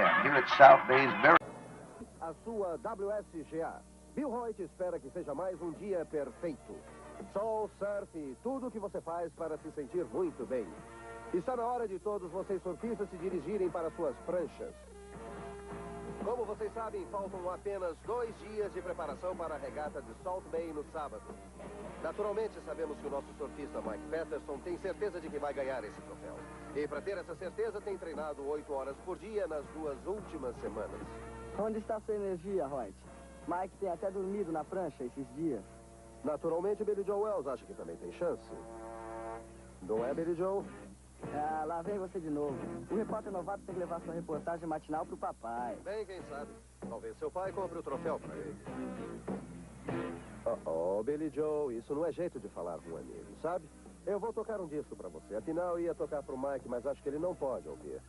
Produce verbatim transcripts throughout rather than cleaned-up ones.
here at South Bay's very... A sua W S G A. Bill Hoyt espera que seja mais um dia perfeito. Sol, surf e tudo o que você faz para se sentir muito bem. Está na hora de todos vocês surfistas se dirigirem para suas pranchas. Como vocês sabem, faltam apenas dois dias de preparação para a regata de Salt Bay no sábado. Naturalmente, sabemos que o nosso surfista Mike Patterson tem certeza de que vai ganhar esse troféu. E para ter essa certeza, tem treinado oito horas por dia nas duas últimas semanas. Onde está sua energia, Hoyt? Mike tem até dormido na prancha esses dias. Naturalmente, Billy Joe Wells acha que também tem chance. Não é, Billy Joe? Ah, lá vem você de novo. O repórter novato tem que levar sua reportagem matinal pro papai. Bem, quem sabe. Talvez seu pai compre o troféu para ele. Oh, oh, Billy Joe, isso não é jeito de falar com um amigo, sabe? Eu vou tocar um disco para você. Afinal, eu ia tocar pro Mike, mas acho que ele não pode ouvir.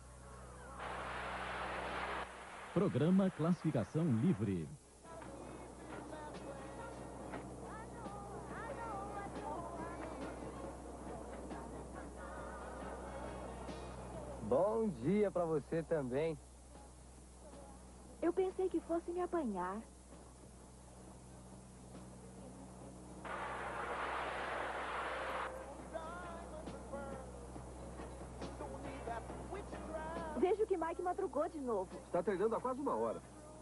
Programa Classificação Livre. Bom dia pra você também. Eu pensei que fosse me apanhar. Vejo que Mike madrugou de novo. Está treinando há quase uma hora.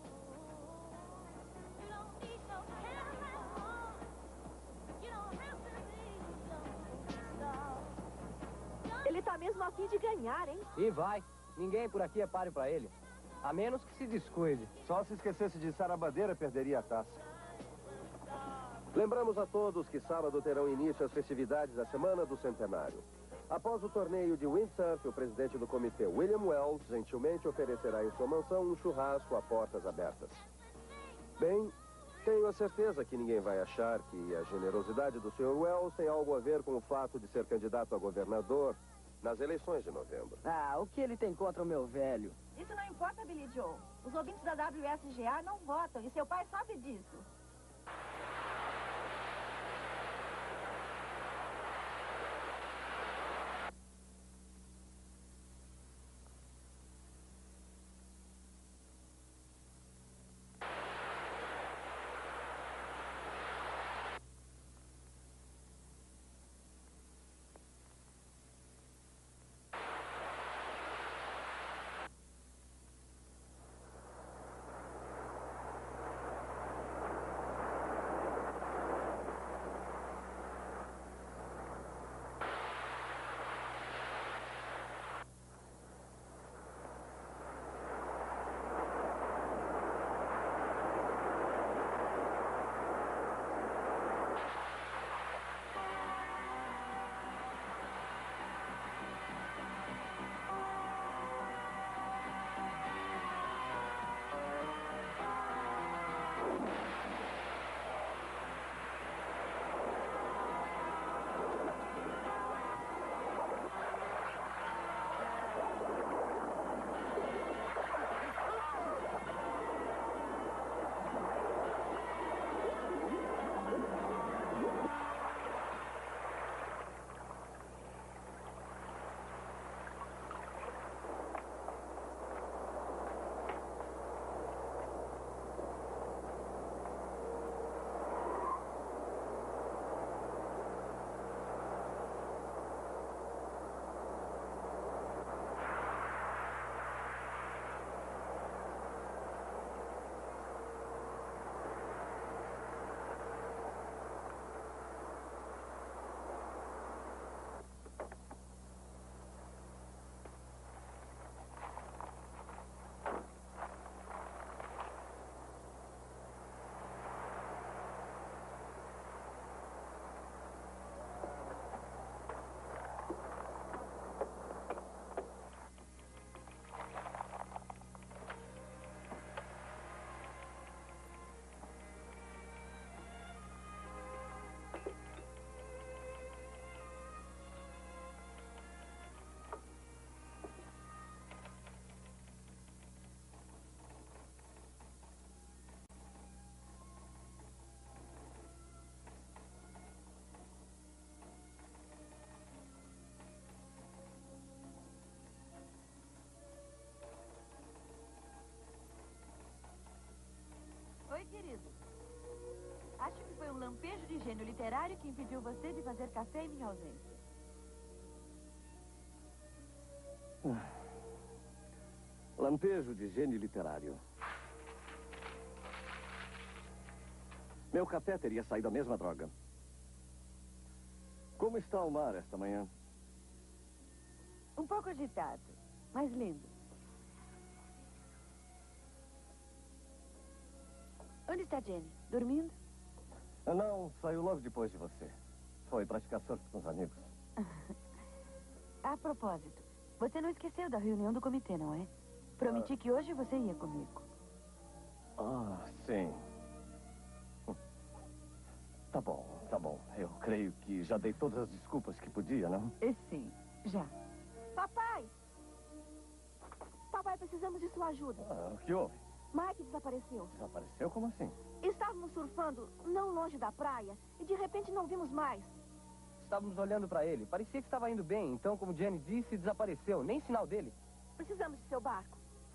Ele tá mesmo a fim de ganhar, hein? E vai. Ninguém por aqui é páreo pra ele. A menos que se descuide. Só se esquecesse de içar a bandeira, perderia a taça. Lembramos a todos que sábado terão início as festividades da Semana do Centenário. Após o torneio de windsurf, o presidente do comitê, William Wells, gentilmente oferecerá em sua mansão um churrasco a portas abertas. Bem, tenho a certeza que ninguém vai achar que a generosidade do senhor Wells tem algo a ver com o fato de ser candidato a governador nas eleições de novembro. Ah, o que ele tem contra o meu velho? Isso não importa, Billy Joe. Os ouvintes da W S G A não votam e seu pai sabe disso. lampejo de gênio literário que impediu você de fazer café em minha ausência. Lampejo de gênio literário. Meu café teria saído a mesma droga. Como está o mar esta manhã? Um pouco agitado, mas lindo. Onde está Jenny? Dormindo? Não, saiu logo depois de você. Foi praticar surf com os amigos. A propósito, você não esqueceu da reunião do comitê, não é? Prometi que hoje você ia comigo. Ah, sim. Tá bom, tá bom. Eu creio que já dei todas as desculpas que podia, não? Sim, já. Papai! Papai, precisamos de sua ajuda. Ah, o que houve? Mike desapareceu. Desapareceu? Como assim? Estávamos surfando não longe da praia e de repente não vimos mais. Estávamos olhando para ele. Parecia que estava indo bem. Então, como Jenny disse, desapareceu. Nem sinal dele. Precisamos de seu barco.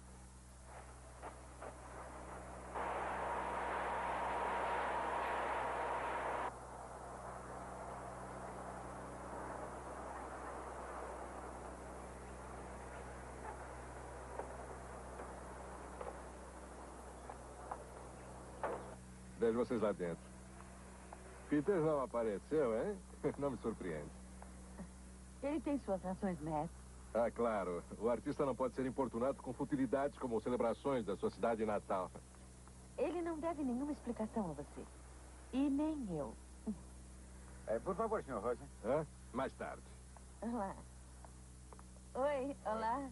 Vejo vocês lá dentro. Peter não apareceu, hein? Não me surpreende. Ele tem suas razões, Matt. Ah, claro. O artista não pode ser importunado com futilidades como celebrações da sua cidade natal. Ele não deve nenhuma explicação a você. E nem eu. É, por favor, senhor Rosa. Hã? Mais tarde. Olá. Oi, olá.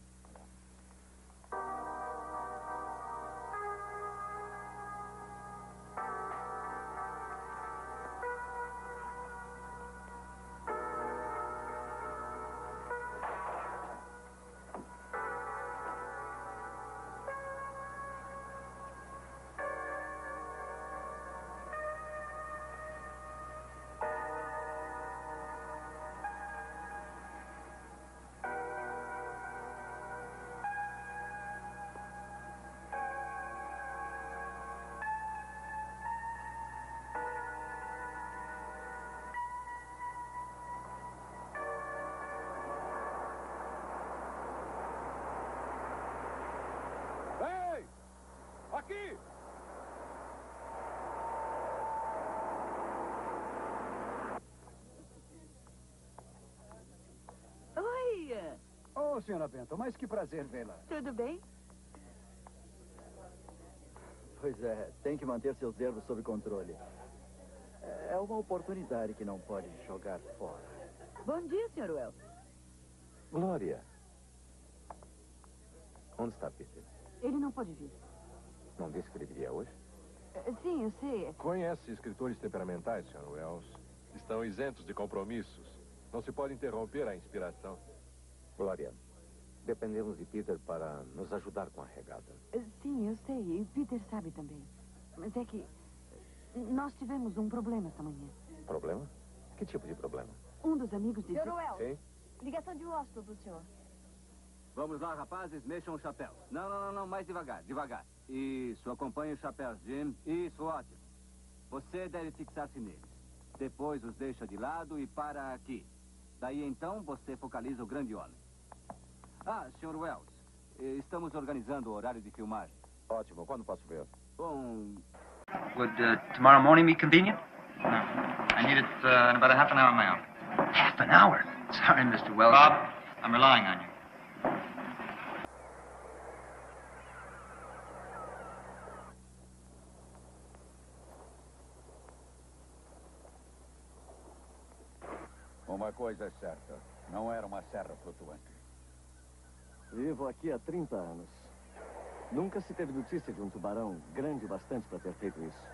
Ei! Aqui! Oi, Oh, senhora Bento, mas que prazer vê-la. tudo bem? Pois é, tem que manter seus nervos sob controle. É uma oportunidade que não pode jogar fora. Bom dia, senhor Wells. Glória. Onde está Peter? Ele não pode vir. Não disse que ele viria hoje? Eh, Sim, eu sei. Conhece escritores temperamentais, senhor Wells? Estão isentos de compromissos. Não se pode interromper a inspiração. Glória, dependemos de Peter para nos ajudar com a regata. Eh, Sim, eu sei. E Peter sabe também. Mas é que nós tivemos um problema esta manhã. Problema? Que tipo de problema? Um dos amigos disse... senhor Wells, Sim? ligação de Washington do senhor. Vamos lá, rapazes, mexam os chapéus. Não, não, não, não, mais devagar, devagar. Isso, acompanhe os chapéus, Jim. Isso, ótimo. Você deve fixar-se neles. Depois os deixa de lado e para aqui. Daí então você focaliza o grande homem. Ah, senhor Wells, estamos organizando o horário de filmagem. Ótimo, quando posso ver? Bom... Would uh, tomorrow morning be convenient? No. I need it uh, in about a half an hour of my own. Half an hour? Sorry, Mister Wells. Bob, I'm relying on you. Uma coisa é certa, não era uma serra flutuante. Vivo aqui há trinta anos. Nunca se teve notícia de um tubarão grande o bastante para ter feito isso.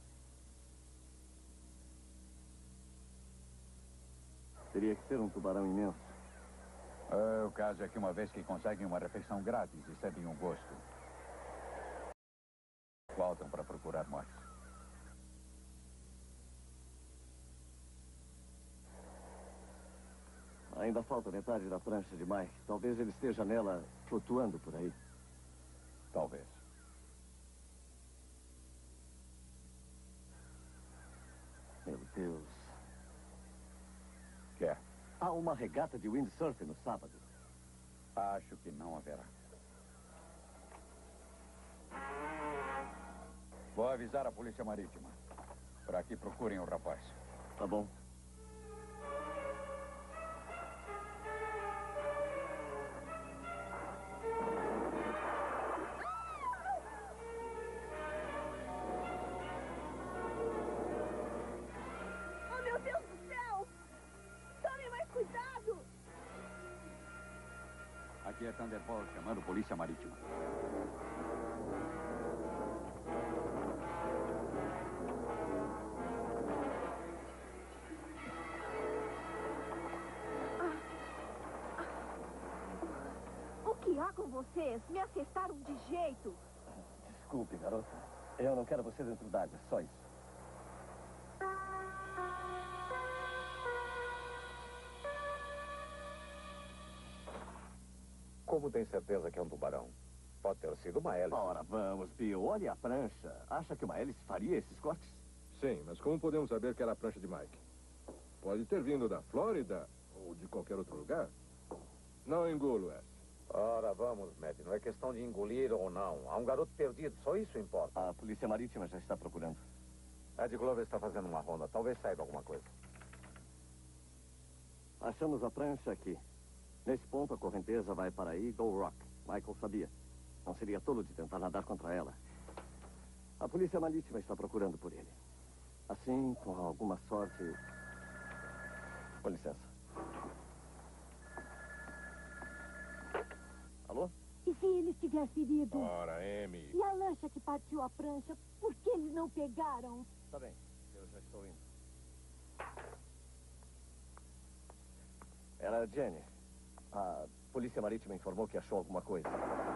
Teria que ser um tubarão imenso. Ah, o caso é que uma vez que conseguem uma refeição grátis e sentem um gosto, voltam para procurar mais. Ainda falta metade da prancha de Mike. Talvez ele esteja nela flutuando por aí. Talvez. Ele Deus. Quer? Há uma regata de windsurf no sábado. Acho que não haverá. Vou avisar a polícia marítima para que procurem o rapaz. Tá bom. Oh, meu Deus do céu! Tome mais cuidado! Aqui é Thunderbolt chamando polícia marítima. O que há com vocês? Me acertaram de jeito. Desculpe, garota. Eu não quero você dentro d'água, só isso. Como tem certeza que é um tubarão? Pode ter sido uma hélice. Ora, vamos, Bill. Olhe a prancha. Acha que uma hélice faria esses cortes? Sim, mas como podemos saber que era a prancha de Mike? Pode ter vindo da Flórida ou de qualquer outro lugar. Não engulo essa. Ora, vamos, Matt. Não é questão de engolir ou não. Há um garoto perdido, só isso importa. A polícia marítima já está procurando. Ed Glover está fazendo uma ronda. Talvez saiba alguma coisa. Achamos a prancha aqui. Nesse ponto, a correnteza vai para Eagle Rock. Michael sabia. Não seria tolo de tentar nadar contra ela. A polícia marítima está procurando por ele. Assim, com alguma sorte... Com licença. Alô? E se ele estiver ferido? Ora, Amy. E a lancha que partiu a prancha? Por que eles não pegaram? Tá bem, eu já estou indo. Era a Jenny. A polícia marítima informou que achou alguma coisa.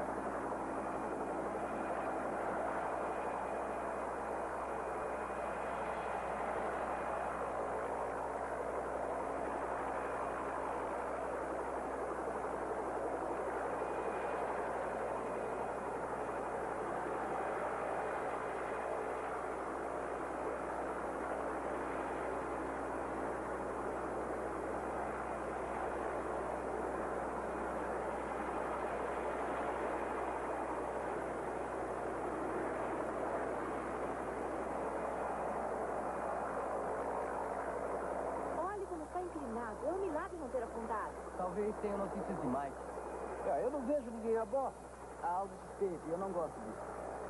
É um milagre não ter afundado. Talvez tenha notícias de Mike. É, eu não vejo ninguém a bordo. Há algo suspeito e eu não gosto disso.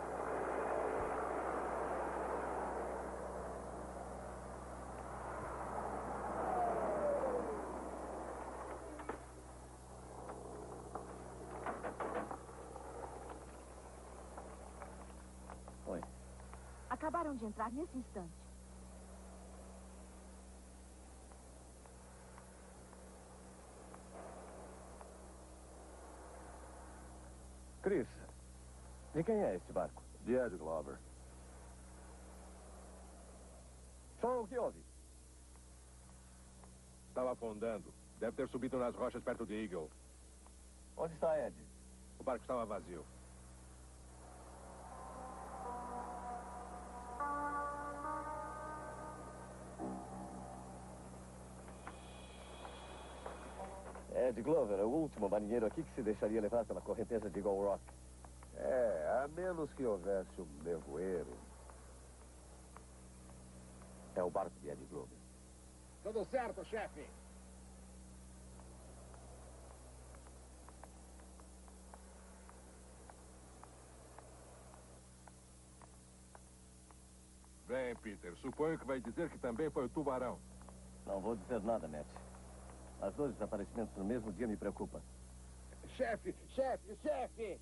Oi. Acabaram de entrar nesse instante. Chris, de quem é este barco? De Ed Glover. Só o que houve? Estava afundando. Deve ter subido nas rochas perto de Eagle. Onde está Ed? O barco estava vazio. Ed Glover é o último marinheiro aqui que se deixaria levar pela correnteza de Eagle Rock. É, a menos que houvesse um nevoeiro. É o barco de Ed Glover. Tudo certo, chefe. Bem, Peter, suponho que vai dizer que também foi o tubarão. Não vou dizer nada, Matt. As dois desaparecimentos no mesmo dia me preocupam. Chefe, chefe, chefe!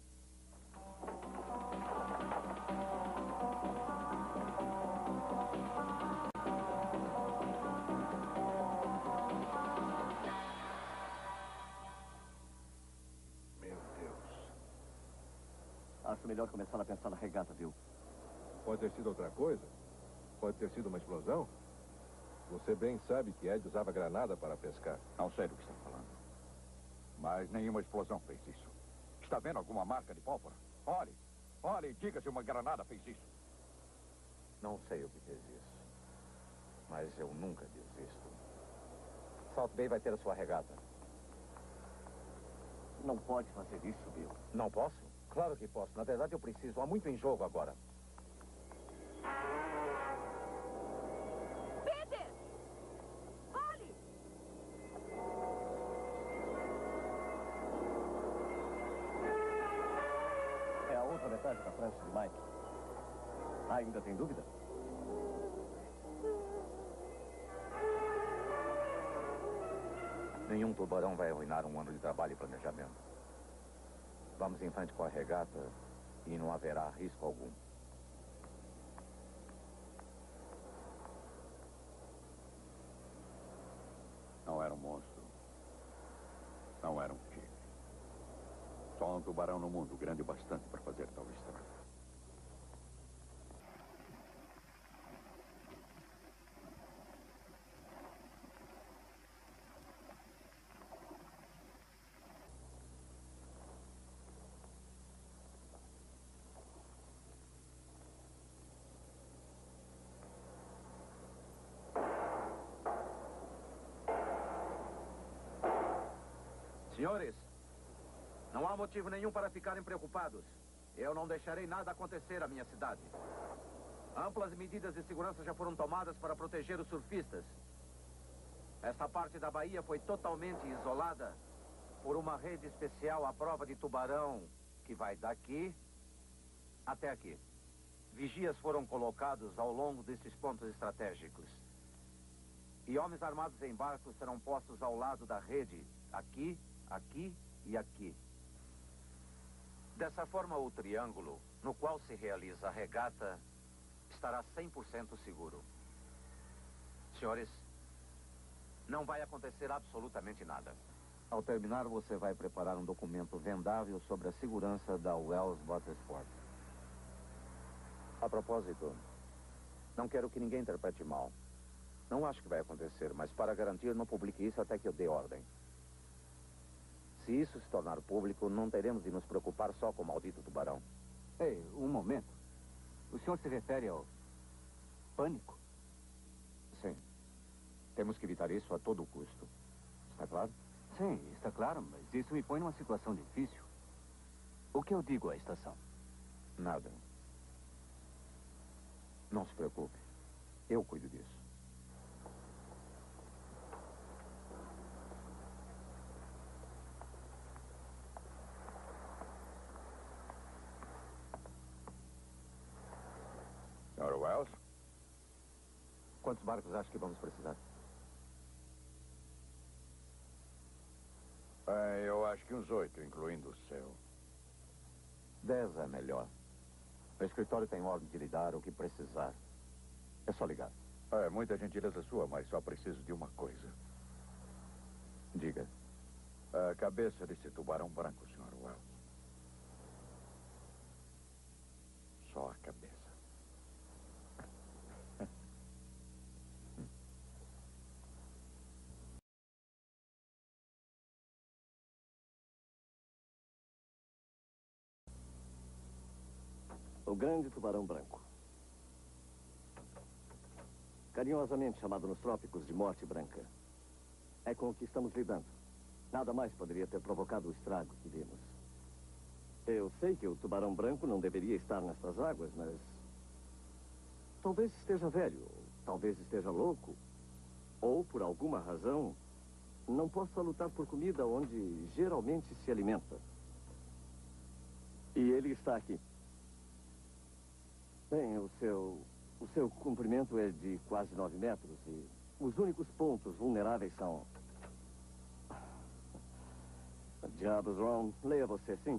Meu Deus. Acho melhor começar a pensar na regata, viu? Pode ter sido outra coisa? Pode ter sido uma explosão? Você bem sabe que Ed usava granada para pescar. Não sei do que está falando. Mas nenhuma explosão fez isso. Está vendo alguma marca de pólvora? Olhe, olhe e diga se uma granada fez isso. Não sei o que fez isso. Mas eu nunca desisto. Salt Bay vai ter a sua regata. Não pode fazer isso, Bill. Não posso? Claro que posso. Na verdade, eu preciso. Há muito em jogo agora. Peter! Olhe! É a outra metade da prancha de Mike. Ainda tem dúvida? Nenhum tubarão vai arruinar um ano de trabalho e planejamento. Vamos em frente com a regata e não haverá risco algum. Não era um monstro. Não era um tigre. Só um tubarão no mundo grande o bastante para fazer tal estrago. Senhores, não há motivo nenhum para ficarem preocupados. Eu não deixarei nada acontecer à minha cidade. Amplas medidas de segurança já foram tomadas para proteger os surfistas. Esta parte da baía foi totalmente isolada por uma rede especial à prova de tubarão que vai daqui até aqui. Vigias foram colocados ao longo desses pontos estratégicos. E homens armados em barcos serão postos ao lado da rede, aqui, aqui e aqui. Dessa forma, o triângulo no qual se realiza a regata estará cem por cento seguro. Senhores, não vai acontecer absolutamente nada. Ao terminar, você vai preparar um documento vendável sobre a segurança da Wells Motorsport. A propósito, não quero que ninguém interprete mal. Não acho que vai acontecer, mas para garantir, não publique isso até que eu dê ordem. Se isso se tornar público, não teremos de nos preocupar só com o maldito tubarão. Ei, um momento. O senhor se refere ao pânico? Sim. Temos que evitar isso a todo custo. Está claro? Sim, está claro, mas isso me põe numa situação difícil. O que eu digo à estação? Nada. Não se preocupe. Eu cuido disso. senhor Wells? Quantos barcos acha que vamos precisar? Bem, eu acho que uns oito, incluindo o seu. Dez é melhor. O escritório tem ordem de lhe dar o que precisar. É só ligar. É, muita gentileza sua, mas só preciso de uma coisa. Diga. A cabeça desse tubarão branco, senhor Wells. Só a cabeça. O grande tubarão branco. Carinhosamente chamado nos trópicos de morte branca. É com o que estamos lidando. Nada mais poderia ter provocado o estrago que vimos. Eu sei que o tubarão branco não deveria estar nestas águas, mas... talvez esteja velho, ou talvez esteja louco. Ou, por alguma razão, não possa lutar por comida onde geralmente se alimenta. E ele está aqui. Bem, o seu... o seu comprimento é de quase nove metros e os únicos pontos vulneráveis são... Diabos, Ron, leia você, sim.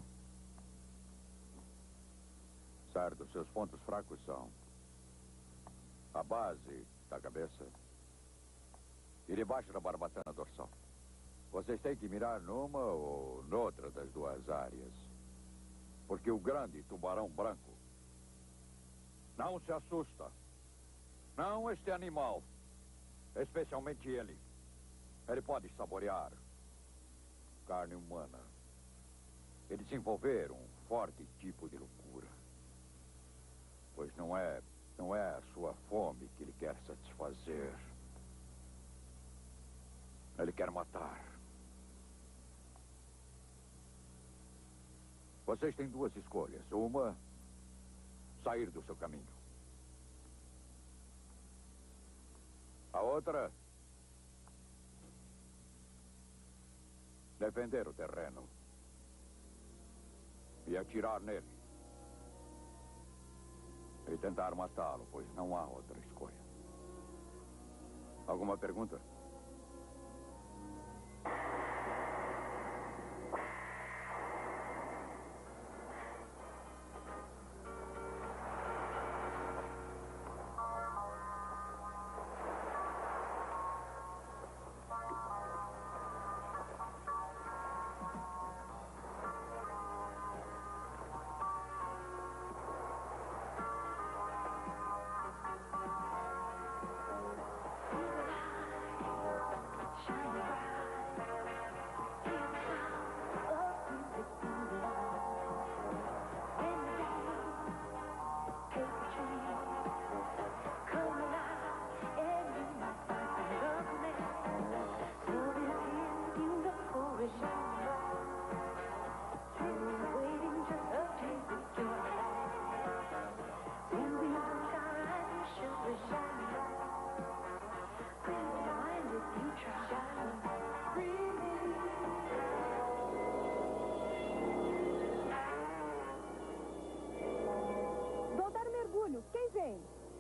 Certo, seus pontos fracos são a base da cabeça e debaixo da barbatana dorsal. Vocês têm que mirar numa ou noutra das duas áreas. Porque o grande tubarão branco não se assusta. Não este animal. Especialmente ele. Ele pode saborear carne humana e desenvolver um forte tipo de loucura. Pois não é, não é a sua fome que ele quer satisfazer. Vocês têm duas escolhas. Uma, sair do seu caminho. A outra, defender o terreno e atirar nele. E tentar matá-lo, pois não há outra escolha. Alguma pergunta? Vou dar um mergulho. Quem vem?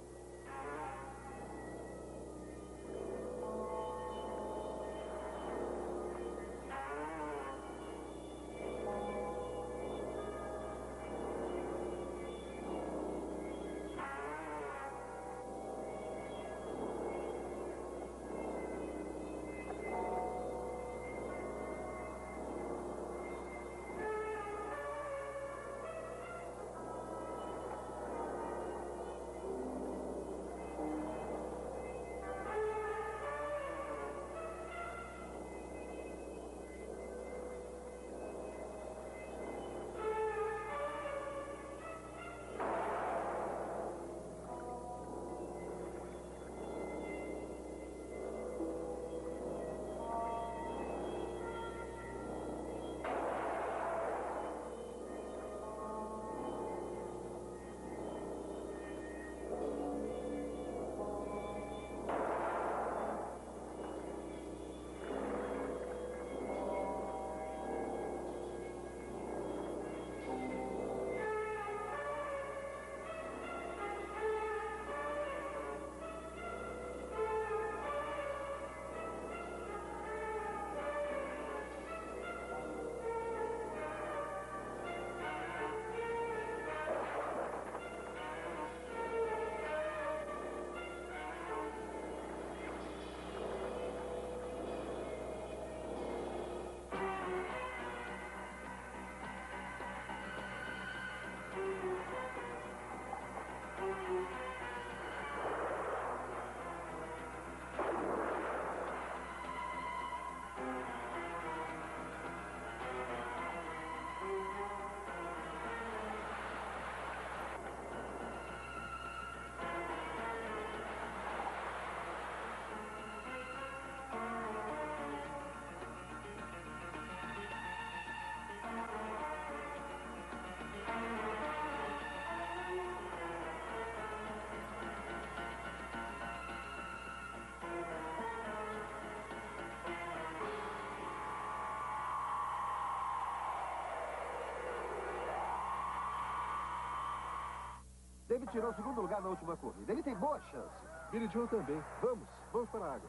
David tirou o segundo lugar na última corrida. Ele tem boa chance. Billy Joe também. Vamos, vamos para a água.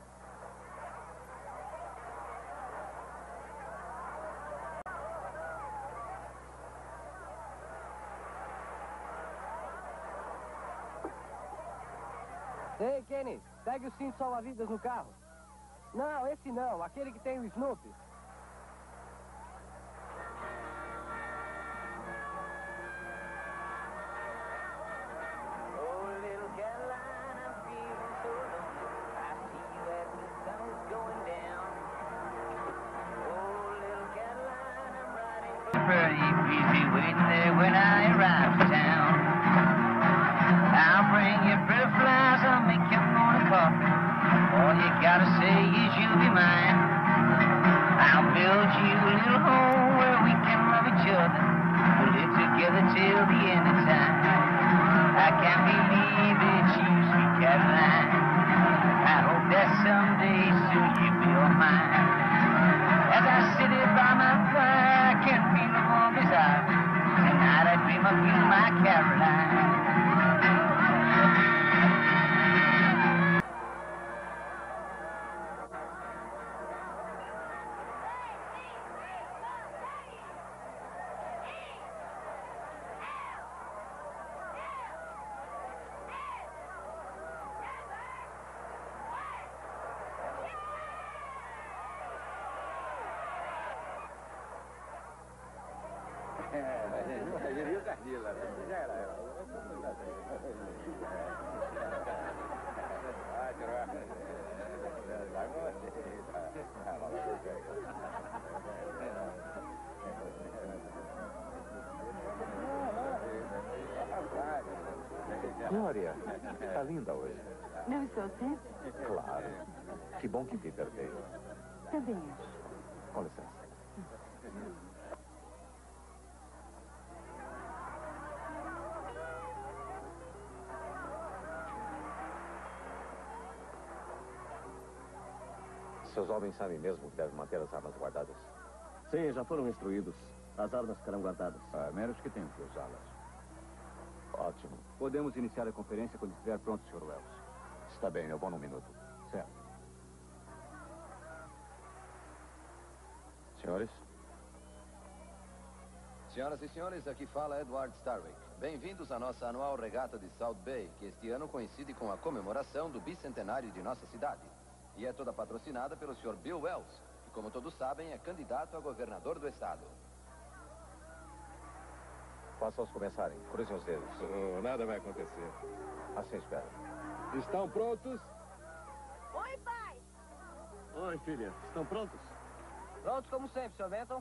Ei, Kenny, pegue o cinto salva-vidas no carro. Não, esse não, aquele que tem o Snoopy. Pretty busy waiting there when I arrive in town. I'll bring you pretty flies, I'll make your morning coffee. All you gotta say is you'll be mine. Glória, tá linda hoje. Não estou sempre? Claro. Que bom que Peter veio. Também acho. Com licença. Seus homens sabem mesmo que devem manter as armas guardadas? Sim, já foram instruídos. As armas ficarão guardadas. A menos que tenham que usá-las. Ótimo. Podemos iniciar a conferência quando estiver pronto, senhor Wells. Está bem, eu vou num minuto. Certo. Senhores? Senhoras e senhores, aqui fala Edward Starwick. Bem-vindos à nossa anual regata de South Bay, que este ano coincide com a comemoração do bicentenário de nossa cidade. E é toda patrocinada pelo senhor Bill Wells, que, como todos sabem, é candidato a governador do estado. Faça-os começarem. Cruzem os dedos. Oh, nada vai acontecer. Assim espero. Estão prontos? Oi, pai! Oi, filha. Estão prontos? Prontos como sempre, senhor Benton.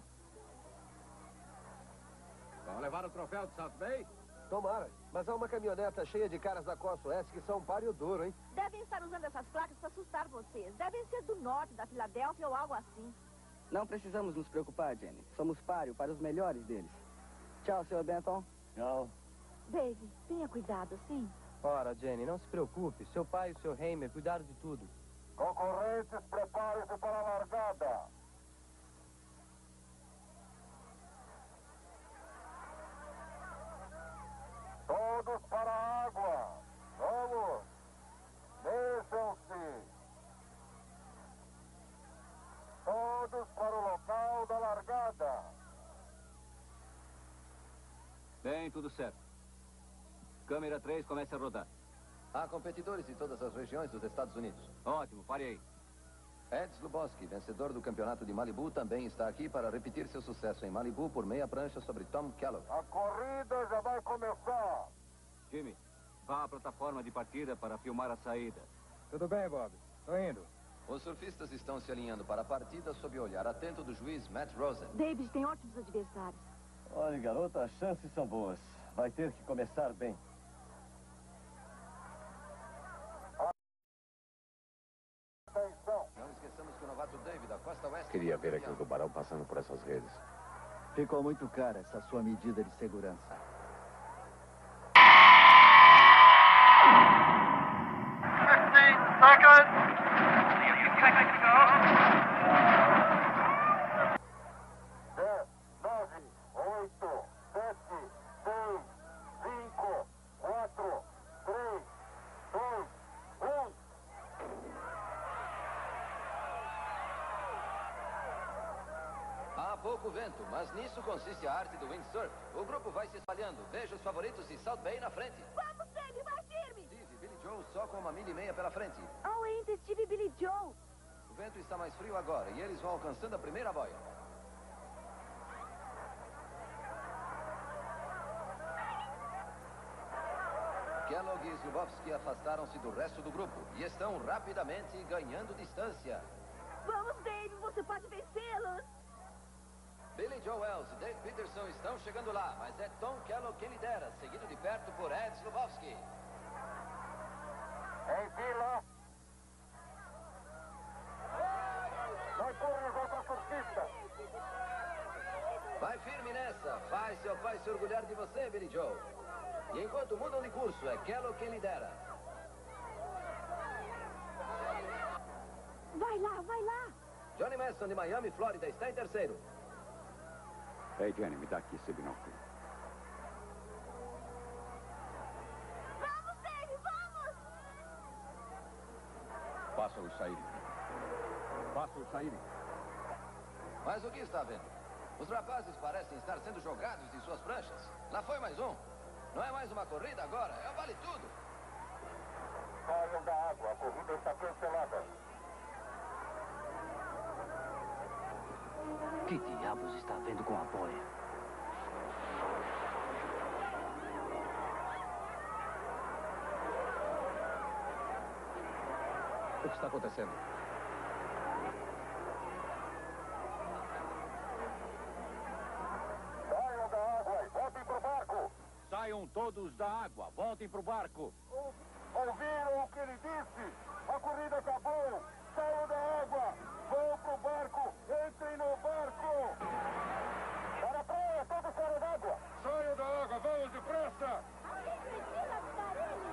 Vão levar o troféu de South Bay? Tomara. Mas há uma caminhoneta cheia de caras da costa oeste que são um páreo duro, hein? Devem estar usando essas placas para assustar vocês. Devem ser do norte, da Filadélfia ou algo assim. Não precisamos nos preocupar, Jenny. Somos páreo para os melhores deles. Tchau, senhor Benton. Tchau. Dave, tenha cuidado, sim? Ora, Jenny, não se preocupe. Seu pai e o senhor Heimer cuidaram de tudo. Concorrentes, preparem-se para a largada. Todos para a água. Vamos. Deixam-se. Todos para o local da largada. Bem, tudo certo. Câmera três, comece a rodar. Há competidores de todas as regiões dos Estados Unidos. Ótimo, pare aí. Ed Slubowski, vencedor do campeonato de Malibu, também está aqui para repetir seu sucesso em Malibu por meia prancha sobre Tom Kellogg. A corrida já vai começar. Jimmy, vá à plataforma de partida para filmar a saída. Tudo bem, Bob. Tô indo. Os surfistas estão se alinhando para a partida sob o olhar atento do juiz Matt Rosen. David tem ótimos adversários. Olha, garota, as chances são boas. Vai ter que começar bem. Não esqueçamos que o novato David da costa oeste... Queria ver aquele tubarão passando por essas redes. Ficou muito cara essa sua medida de segurança. dez, nove, oito, sete, seis, cinco, quatro, três, dois, um. Há pouco vento, mas nisso consiste a arte do windsurf. O grupo vai se espalhando. Veja os favoritos de South Bay na frente. Vamos, Dave, vai firme! Steve, Billy Joe só com uma milha e meia pela frente. Oh, entre Steve e Billy Joe. O vento está mais frio agora e eles vão alcançando a primeira boia. Kellogg e Slubowski afastaram-se do resto do grupo e estão rapidamente ganhando distância. Vamos, Dave, você pode vencê-los. Billy Joe Wells e Dave Peterson estão chegando lá, mas é Tom Kellogg quem lidera, seguido de perto por Ed Slubowski. Em fila. Vai correr os outros surfistas. Vai firme nessa. Faz seu pai se orgulhar de você, Billy Joe. E enquanto mudam de curso, é Kellogg quem lidera. Vai lá, vai lá. Johnny Madison de Miami, Flórida, está em terceiro. Ei, Jenny, me dá aqui esse binóculo. Vamos, Dave, vamos! Faça-os saírem. Faça-os saírem. Mas o que está vendo? Os rapazes parecem estar sendo jogados de suas pranchas. Lá foi mais um. Não é mais uma corrida agora, é o vale tudo. Saiam da água, a corrida está cancelada. Que diabos está vendo com a boia? O que está acontecendo? Saiam da água e voltem pro barco. Saiam todos da água. Voltem pro barco. Ouviram o que ele disse? A corrida acabou. Saiam da água. Vão pro barco. Entrem no barco. Para a praia, todos fora d'água. Saiam da água, vamos depressa! Alguém precisa ajudar ele.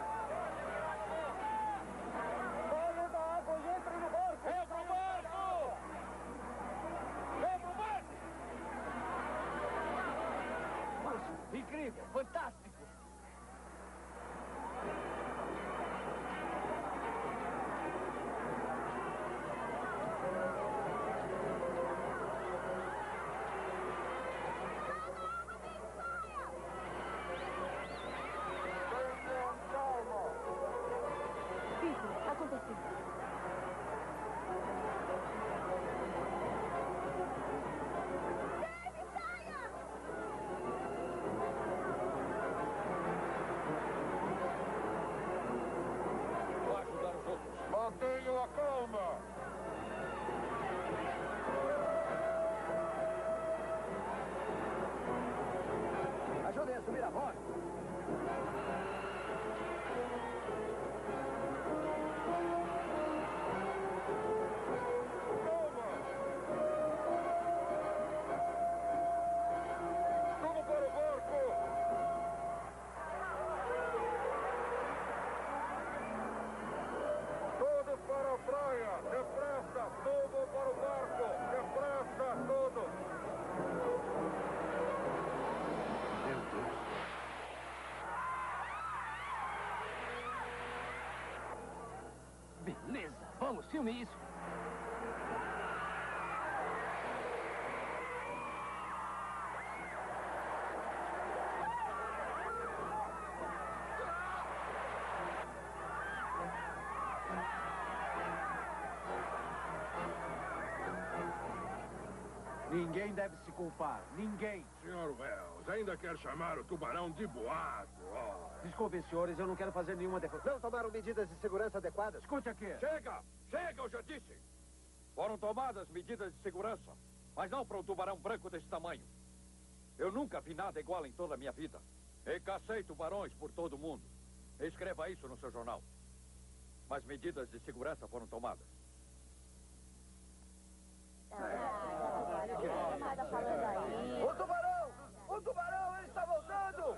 Saiam da água e entrem no barco. Vem pro barco! Vem pro barco! Puxa, incrível, fantástico! Peter, aconteceu. Vou ajudar os outros. Mantenham a calma! Ajudem a subir a bordo. Tudo para o barco! Todos para a praia! Depressa! Tudo para o barco! Depressa! Todos! Meu Deus. Beleza, vamos, filme isso. Ninguém deve se culpar. Ninguém. senhor Wells, ainda quer chamar o tubarão de boato. Oh. Desculpem, senhores, eu não quero fazer nenhuma defesa. Não tomaram medidas de segurança adequadas? Escute aqui. Chega! Chega, eu já disse! Foram tomadas medidas de segurança, mas não para um tubarão branco desse tamanho. Eu nunca vi nada igual em toda a minha vida. E cacei tubarões por todo o mundo. Escreva isso no seu jornal. Mas medidas de segurança foram tomadas. O tubarão! O tubarão, ele está voltando!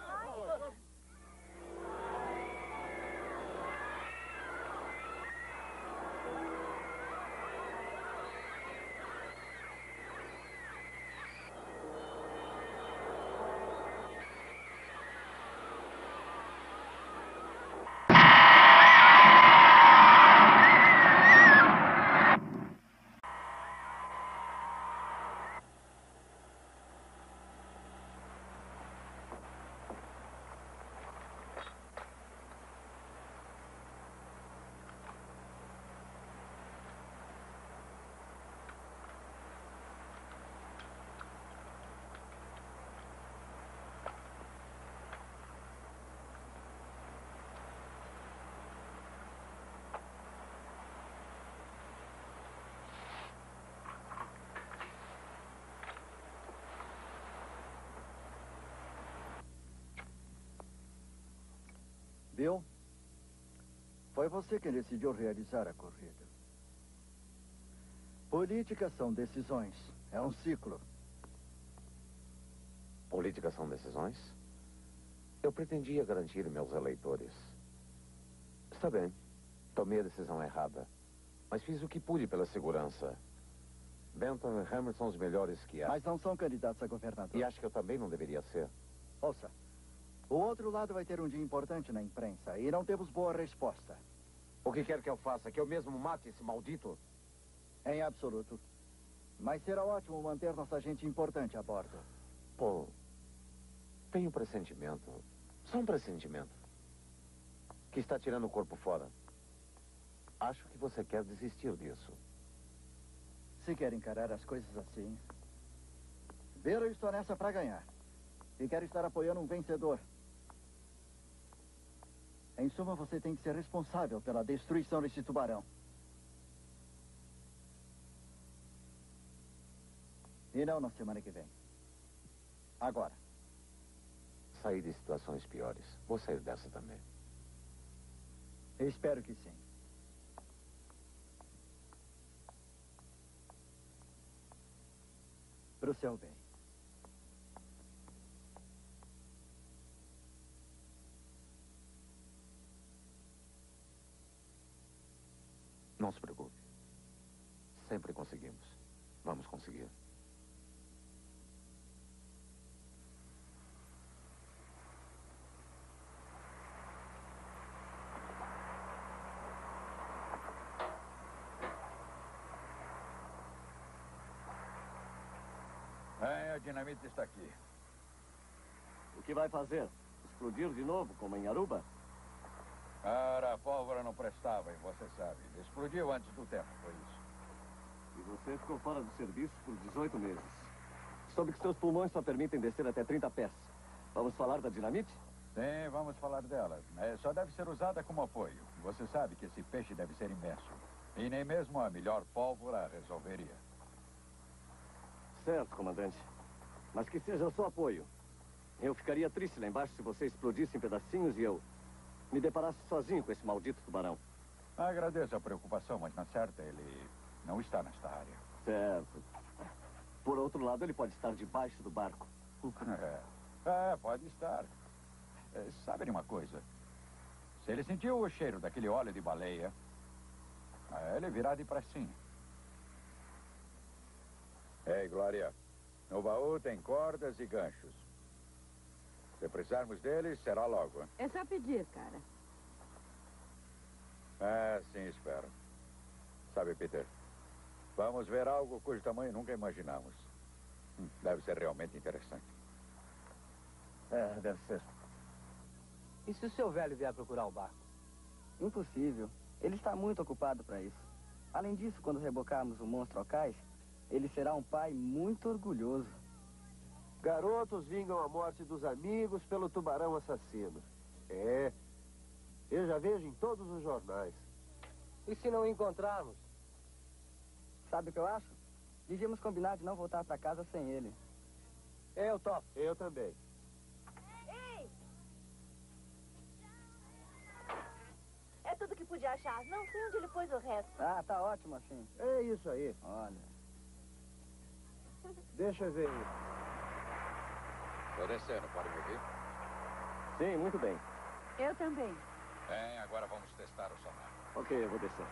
Bill, foi você quem decidiu realizar a corrida. Políticas são decisões. É um ciclo. Políticas são decisões? Eu pretendia garantir meus eleitores. Está bem. Tomei a decisão errada. Mas fiz o que pude pela segurança. Benton e Hammer são os melhores que há. Mas não são candidatos a governador. E acho que eu também não deveria ser. Ouça, o outro lado vai ter um dia importante na imprensa e não temos boa resposta. O que quer que eu faça? Que eu mesmo mate esse maldito? Em absoluto. Mas será ótimo manter nossa gente importante a bordo. Paul, tenho um pressentimento, só um pressentimento, que está tirando o corpo fora. Acho que você quer desistir disso. Se quer encarar as coisas assim... Ver, eu estou nessa para ganhar. E quero estar apoiando um vencedor. Em suma, você tem que ser responsável pela destruição desse tubarão. Combinamos semana que vem. Agora. Sair de situações piores. Vou sair dessa também. Eu espero que sim. Pro seu bem. Não se preocupe. Sempre conseguimos. Vamos conseguir. É, a dinamite está aqui. O que vai fazer? Explodir de novo, como em Aruba? Cara, a pólvora não prestava, e você sabe. Explodiu antes do tempo, foi isso. E você ficou fora do serviço por dezoito meses. Soube que seus pulmões só permitem descer até trinta pés. Vamos falar da dinamite? Sim, vamos falar dela. É, só deve ser usada como apoio. Você sabe que esse peixe deve ser imenso. E nem mesmo a melhor pólvora resolveria. Certo, comandante. Mas que seja só apoio. Eu ficaria triste lá embaixo se você explodisse em pedacinhos e eu me deparasse sozinho com esse maldito tubarão. Agradeço a preocupação, mas na certa ele não está nesta área. Certo. Por outro lado, ele pode estar debaixo do barco. É, é pode estar. É, sabe de uma coisa? Se ele sentiu o cheiro daquele óleo de baleia, é, ele virá de pracinha. Ei, Glória. No baú tem cordas e ganchos. Se precisarmos deles, será logo. Hein? É só pedir, cara. É, sim, espero. Sabe, Peter, vamos ver algo cujo tamanho nunca imaginamos. Hum, deve ser realmente interessante. É, deve ser. E se o seu velho vier procurar o barco? Impossível. Ele está muito ocupado para isso. Além disso, quando rebocarmos o monstro ao cais, ele será um pai muito orgulhoso. Garotos vingam a morte dos amigos pelo tubarão assassino. É. Eu já vejo em todos os jornais. E se não o encontrarmos? Sabe o que eu acho? Devíamos combinar de não voltar para casa sem ele. Eu topo. Eu também. Ei! É tudo que pude achar. Não sei onde ele pôs o resto. Ah, tá ótimo assim. É isso aí. Olha. Deixa eu ver. Estou descendo, pode me ouvir? Sim, muito bem. Eu também. Bem, agora vamos testar o sonar. Ok, eu vou descer.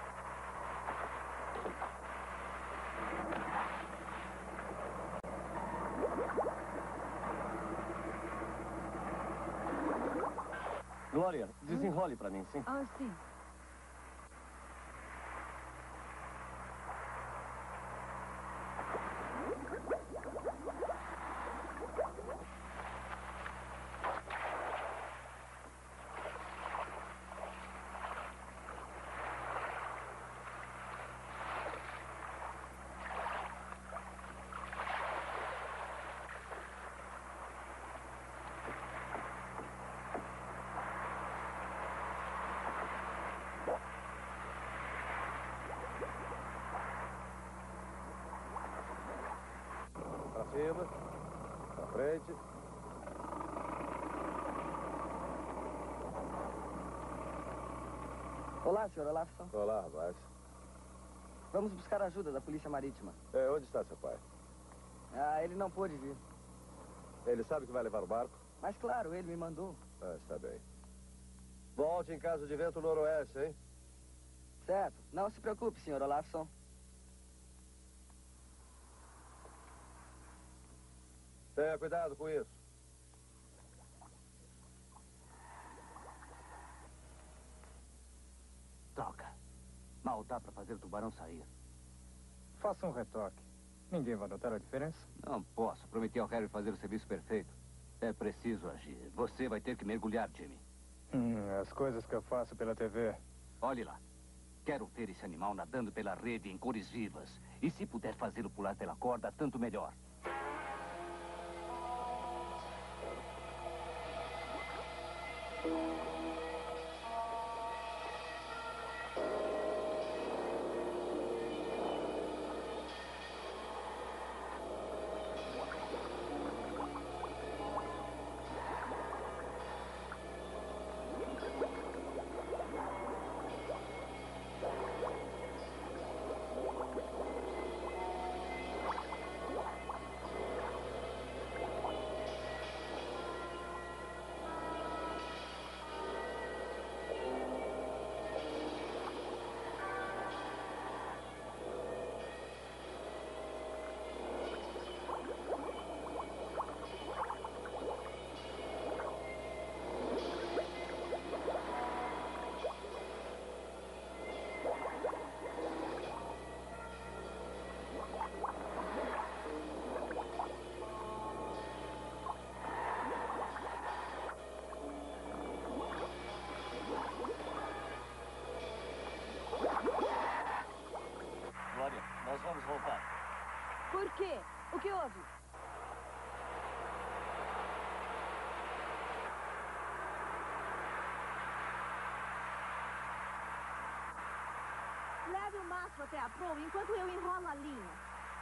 Glória, desenrole pra mim, sim? Ah, sim. Pra cima. Pra frente. Olá, senhor Olafson. Olá, rapaz. Vamos buscar ajuda da Polícia Marítima. É, onde está seu pai? Ah, ele não pôde vir. Ele sabe que vai levar o barco? Mas claro, ele me mandou. Ah, está bem. Volte em caso de vento noroeste, hein? Certo. Não se preocupe, senhor Olafson. Tenha cuidado com isso. Droga. Mal dá pra fazer o tubarão sair. Faça um retoque. Ninguém vai notar a diferença. Não posso. Prometi ao Harry fazer o serviço perfeito. É preciso agir. Você vai ter que mergulhar, Jimmy. Hum, as coisas que eu faço pela T V. Olhe lá. Quero ver esse animal nadando pela rede em cores vivas. E se puder fazê-lo pular pela corda, tanto melhor. passo até a proa enquanto eu enrolo a linha.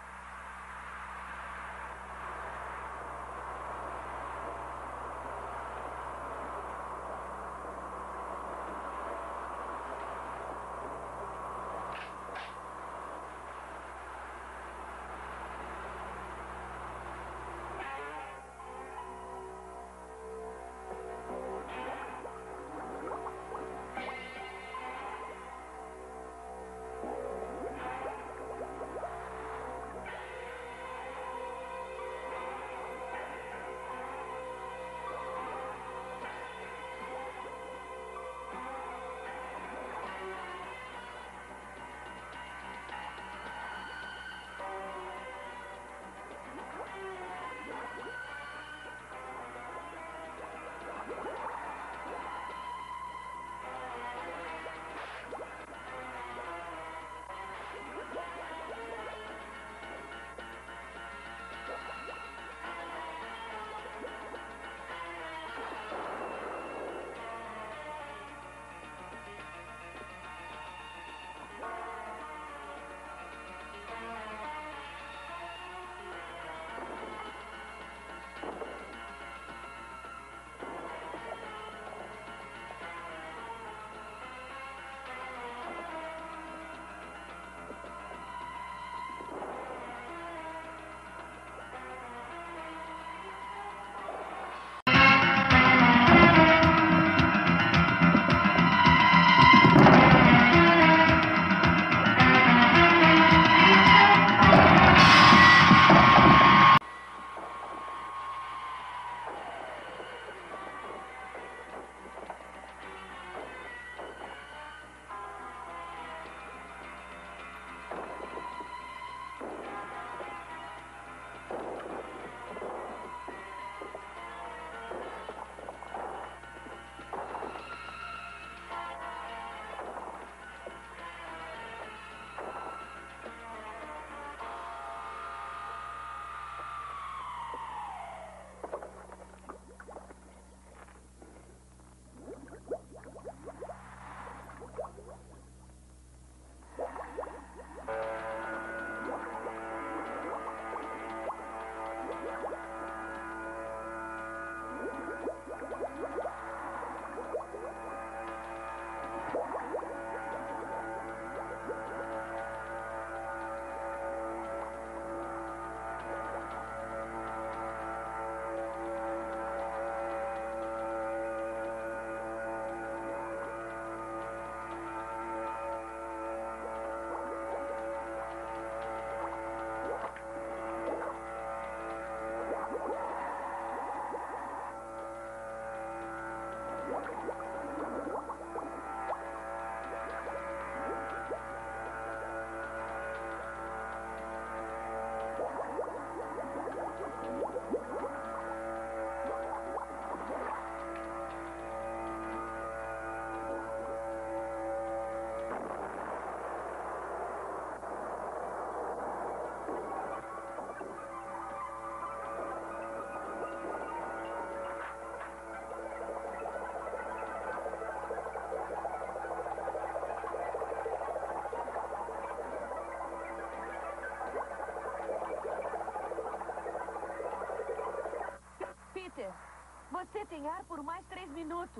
Você tem ar por mais três minutos.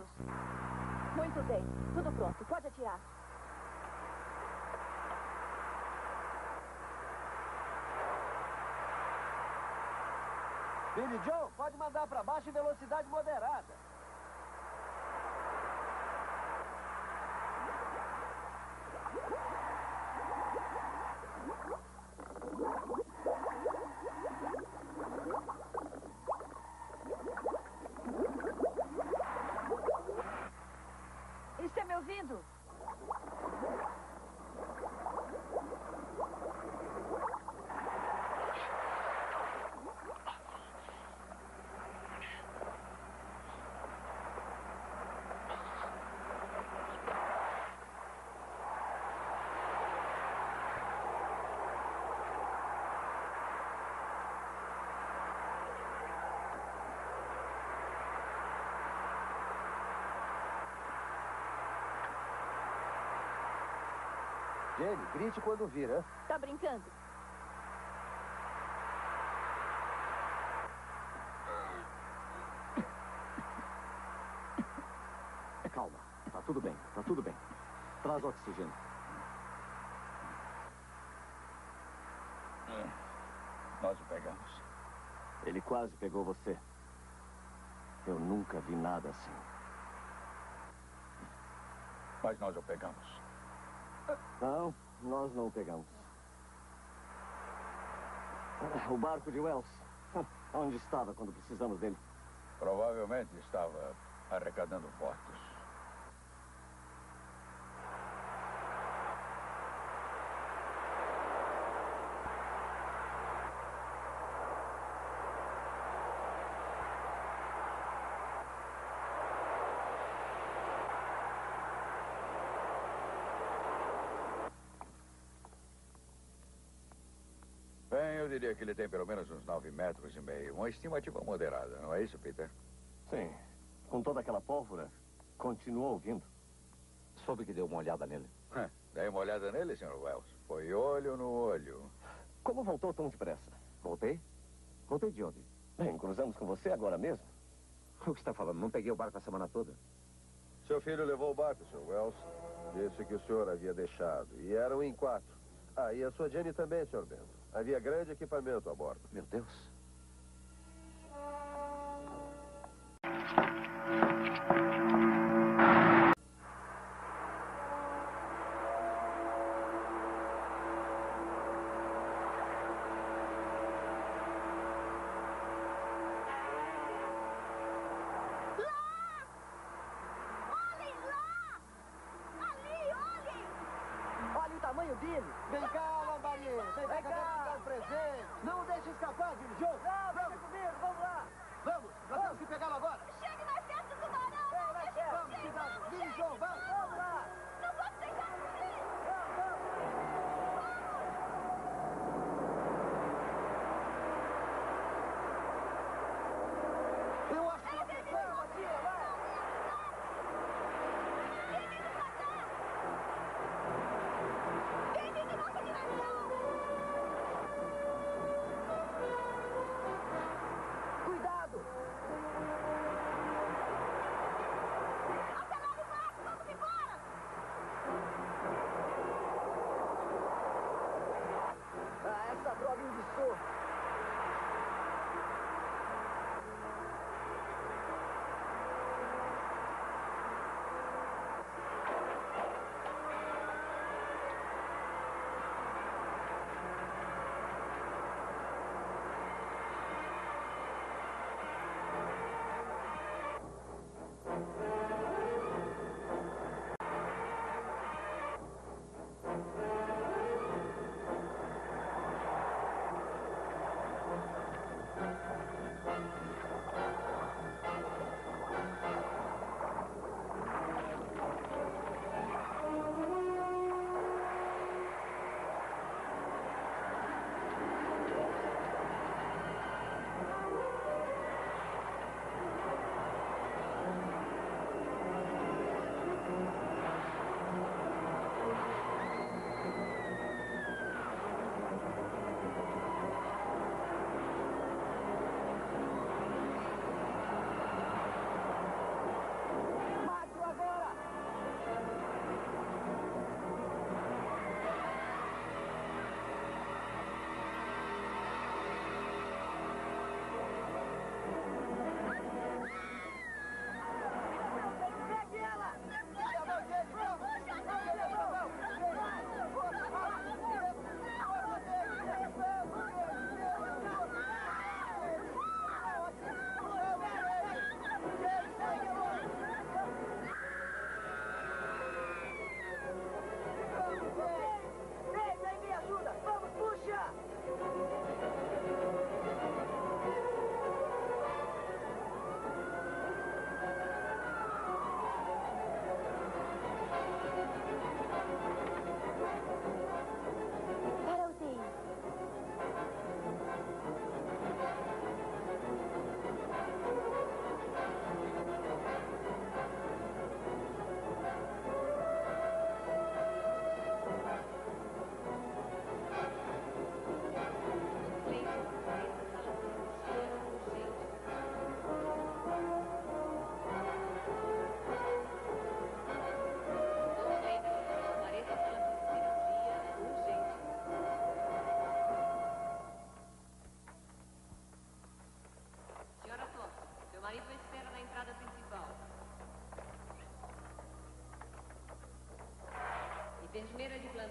Muito bem. Tudo pronto. Pode atirar. Billy Joe, pode mandar para baixo em velocidade moderada. Está me ouvindo? Jenny, grite quando vir, hein? Tá brincando? Calma. Tá tudo bem. Tá tudo bem. Traz oxigênio. É, nós o pegamos. Ele quase pegou você. Eu nunca vi nada assim. Mas nós o pegamos. Não, nós não o pegamos. O barco de Wells. Onde estava quando precisamos dele? Provavelmente estava arrecadando votos. Bem, eu diria que ele tem pelo menos uns nove metros e meio. Uma estimativa moderada, não é isso, Peter? Sim. Com toda aquela pólvora, continuou ouvindo. Soube que deu uma olhada nele. É, dei uma olhada nele, senhor Wells. Foi olho no olho. Como voltou tão depressa? Voltei? Voltei de onde? Bem, cruzamos com você agora mesmo. O que está falando? Não peguei o barco a semana toda. Seu filho levou o barco, senhor Wells. Disse que o senhor havia deixado. E eram em quatro. Ah, e a sua Jenny também, senhor Bento. Havia grande equipamento a bordo. Meu Deus. Olha o tamanho dele. Vem cá, Lambarinho. Vem, vem cá, dar um presente. Não o deixe escapar, Billy Joe. Não, vem comigo, vamos lá. Vamos, nós temos que pegá-lo agora. Chegue mais perto do tubarão. Ei, mais perto. Vamos, cuidado. Billy Joe, vamos, vamos lá. Não posso deixar fugir. Vamos, vamos. Eu acho que é atenção, Matia, vai.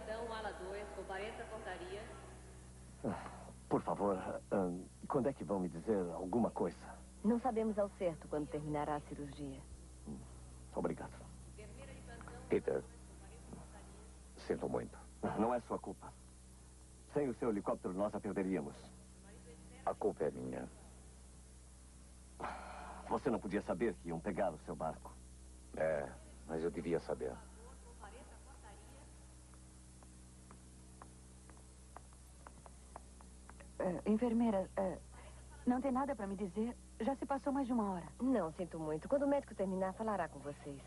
Capitão, ala dois, compareça à portaria. Por favor, hum, quando é que vão me dizer alguma coisa? Não sabemos ao certo quando terminará a cirurgia. Hum, obrigado. Peter, sinto muito. Não é sua culpa. Sem o seu helicóptero, nós a perderíamos. A culpa é minha. Você não podia saber que iam pegar o seu barco. É, mas eu devia saber. Uh, enfermeira, uh, não tem nada para me dizer? Já se passou mais de uma hora. Não, sinto muito. Quando o médico terminar, falará com vocês.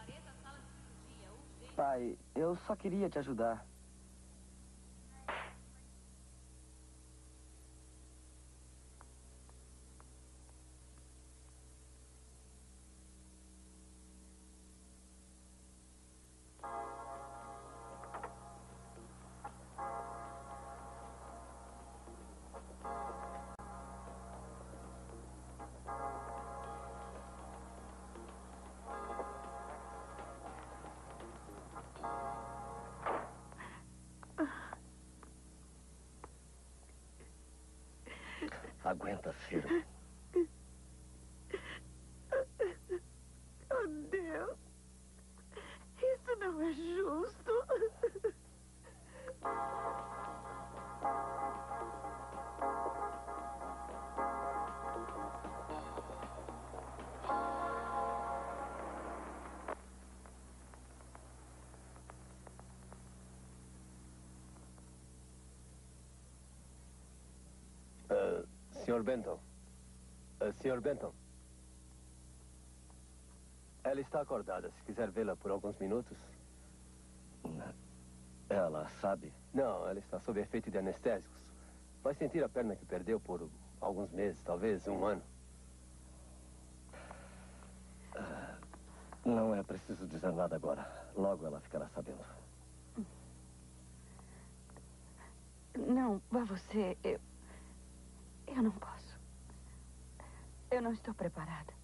Pai, eu só queria te ajudar. Aguenta, filho. Oh, Deus. Isso não é justo. senhor Benton. Uh, senhor Benton. Ela está acordada. Se quiser vê-la por alguns minutos. Ela sabe? Não, ela está sob efeito de anestésicos. Vai sentir a perna que perdeu por alguns meses, talvez um ano. Uh, não é preciso dizer nada agora. Logo ela ficará sabendo. Não, vá você. Eu... Eu não posso. Eu não estou preparada.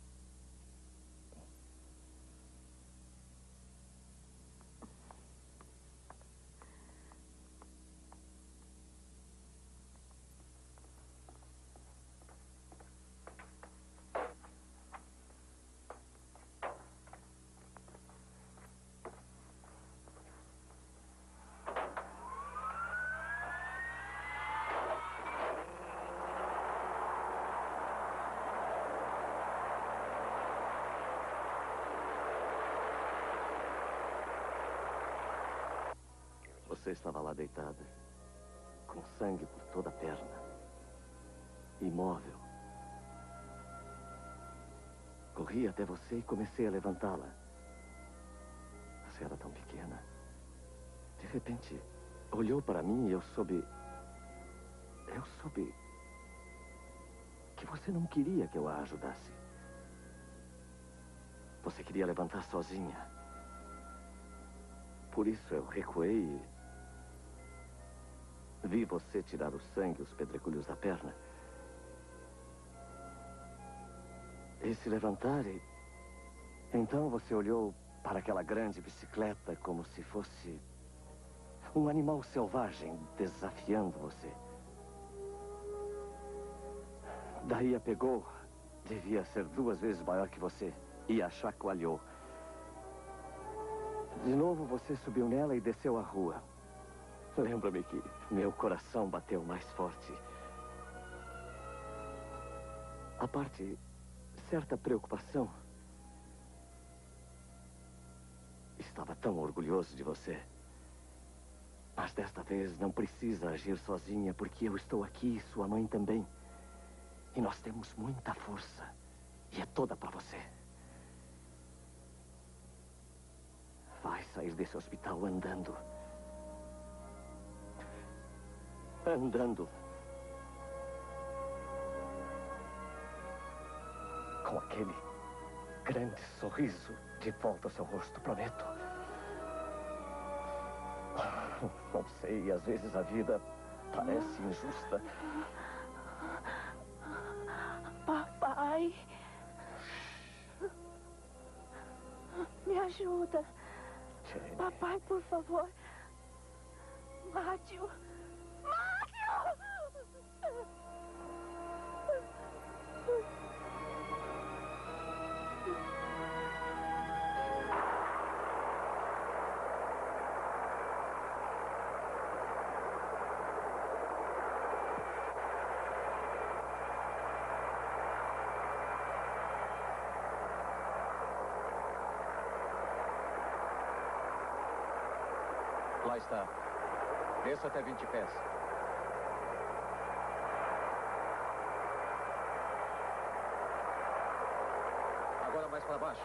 Você estava lá deitada, com sangue por toda a perna, imóvel. Corri até você e comecei a levantá-la. Você era tão pequena. De repente, olhou para mim e eu soube... Eu soube... que você não queria que eu a ajudasse. Você queria levantar sozinha. Por isso eu recuei e... vi você tirar o sangue e os pedregulhos da perna. E se levantar e... Então você olhou para aquela grande bicicleta como se fosse um animal selvagem desafiando você. Daí a pegou, devia ser duas vezes maior que você, e a chacoalhou. De novo você subiu nela e desceu a rua. Lembra-me que meu coração bateu mais forte. A parte, certa preocupação. Estava tão orgulhoso de você. Mas desta vez não precisa agir sozinha, porque eu estou aqui e sua mãe também. E nós temos muita força. E é toda para você. Vai sair desse hospital andando. Andando. Com aquele grande sorriso de volta ao seu rosto, prometo. Não sei, às vezes a vida parece injusta. Papai. Me ajuda. Jane. Papai, por favor. Mátio! Mátio! Lá está. Desça até vinte pés. Agora mais para baixo.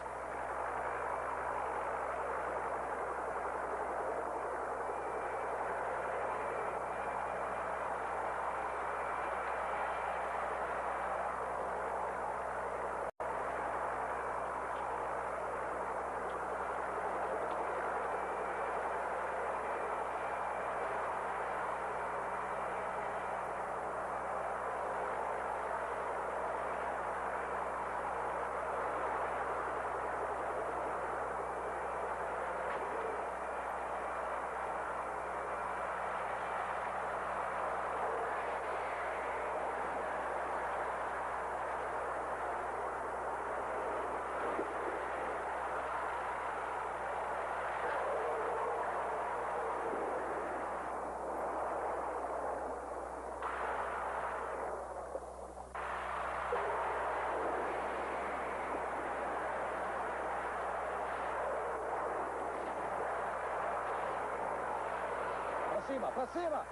Pra cima, pra cima!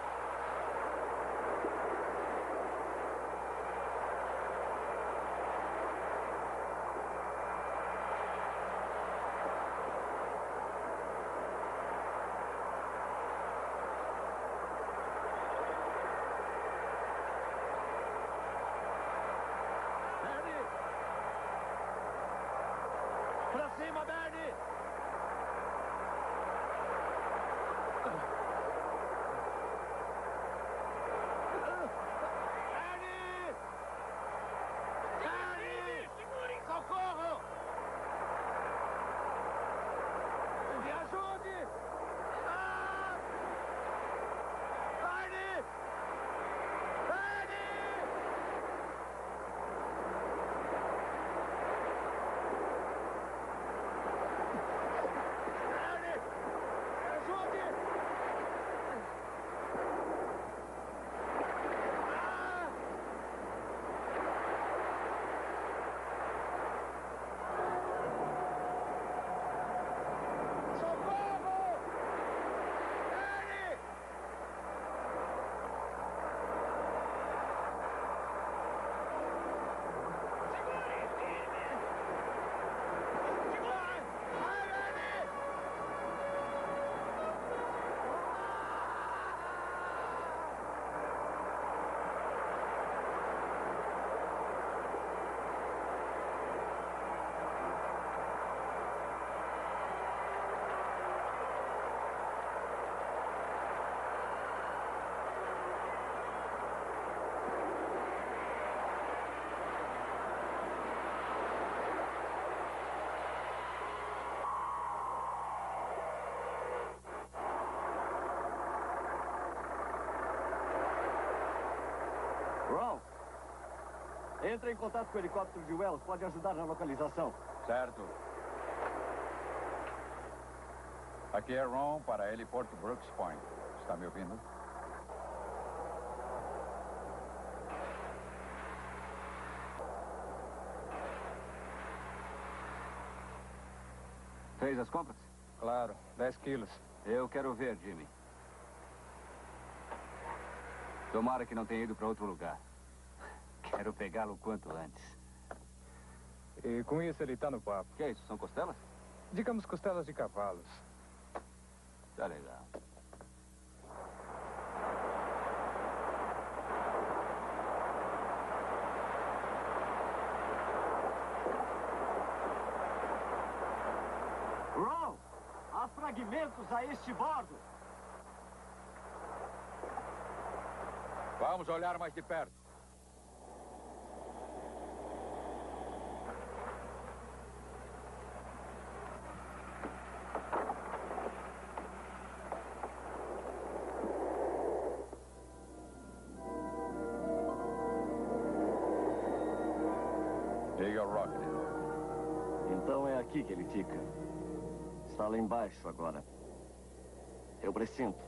Bernie! Pra cima, Bernie! Bernie! Bernie! Segure! Socorro! Me ajude! Ah! Bernie! Bernie! Bernie! Me ajude! Socorro! Bernie! Segure, firme! Segure! Vai, Bernie! Ron, entra em contato com o helicóptero de Wells. Pode ajudar na localização. Certo. Aqui é Ron para a heliporto Brooks Point. Está me ouvindo? Fez as compras? Claro, dez quilos. Eu quero ver, Jimmy. Tomara que não tenha ido para outro lugar. Quero pegá-lo o quanto antes. E com isso ele tá no papo. Que é isso? São costelas? Digamos costelas de cavalos. Tá legal. Ron, há fragmentos a este bordo. Vamos olhar mais de perto. Rockdale. Então é aqui que ele fica. Está lá embaixo agora. Eu pressinto.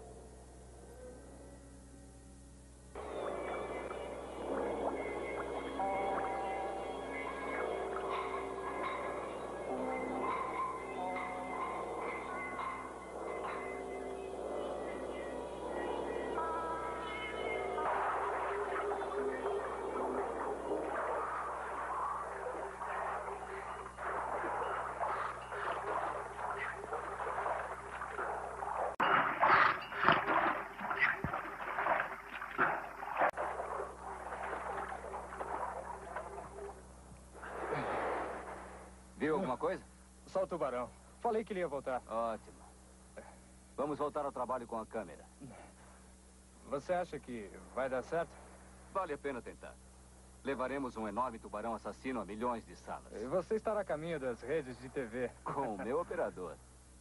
Viu alguma coisa? Só o tubarão. Falei que ele ia voltar. Ótimo. Vamos voltar ao trabalho com a câmera. Você acha que vai dar certo? Vale a pena tentar. Levaremos um enorme tubarão assassino a milhões de salas. E você estará a caminho das redes de T V. Com o meu operador.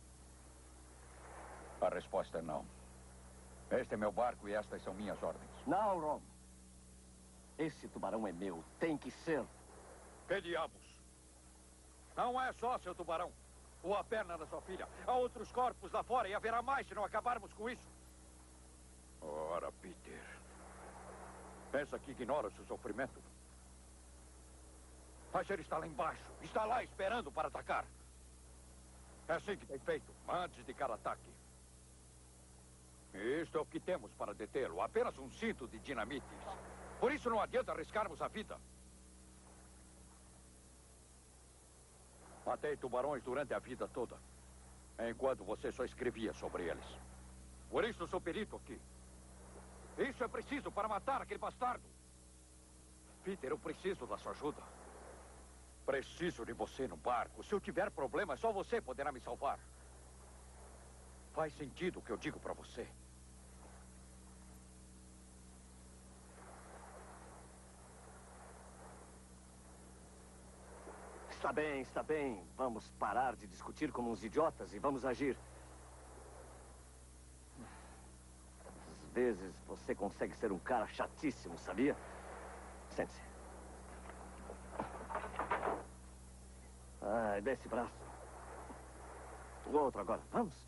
A resposta é não. Este é meu barco e estas são minhas ordens. Não, Ron. Esse tubarão é meu. Tem que ser. Que diabos? Não é só seu tubarão. Ou a perna da sua filha. Há outros corpos lá fora e haverá mais se não acabarmos com isso. Ora, Peter. Pensa que ignora seu sofrimento? Mas ele está lá embaixo. Está lá esperando para atacar. É assim que tem feito, antes de cada ataque. Isto é o que temos para detê-lo. Apenas um cinto de dinamites. Por isso não adianta arriscarmos a vida. Matei tubarões durante a vida toda. Enquanto você só escrevia sobre eles. Por isso sou perito aqui. Isso é preciso para matar aquele bastardo. Peter, eu preciso da sua ajuda. Preciso de você no barco. Se eu tiver problema, só você poderá me salvar. Faz sentido o que eu digo para você. Está bem, está bem. Vamos parar de discutir como uns idiotas e vamos agir. Às vezes você consegue ser um cara chatíssimo, sabia? Sente-se. Ai, dê esse braço. O outro agora. Vamos.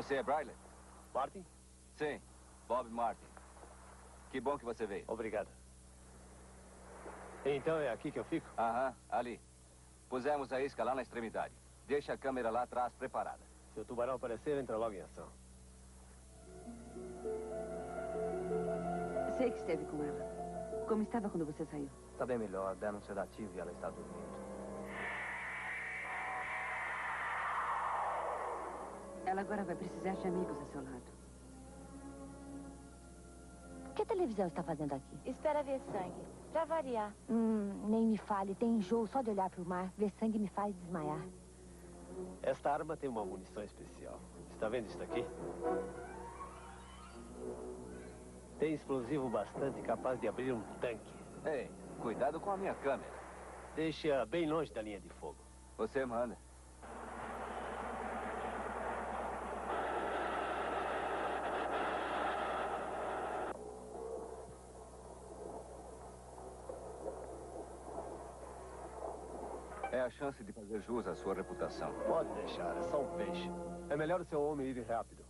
Você é Briley? Martin? Sim, Bob Martin. Que bom que você veio. Obrigado. Então é aqui que eu fico? Aham, ali. Pusemos a isca lá na extremidade. Deixa a câmera lá atrás preparada. Se o tubarão aparecer, entra logo em ação. Sei que esteve com ela. Como estava quando você saiu? Está bem melhor. Deram um sedativo e ela está dormindo. Ela agora vai precisar de amigos a seu lado. O que a televisão está fazendo aqui? Espera ver sangue. Pra variar. Hum, nem me fale. Tem enjoo só de olhar pro mar. Ver sangue me faz desmaiar. Esta arma tem uma munição especial. Está vendo isso aqui? Tem explosivo bastante capaz de abrir um tanque. Ei, cuidado com a minha câmera. Deixa bem longe da linha de fogo. Você manda. É a chance de fazer jus à sua reputação. Pode deixar, é só um peixe. É melhor o seu homem ir rápido.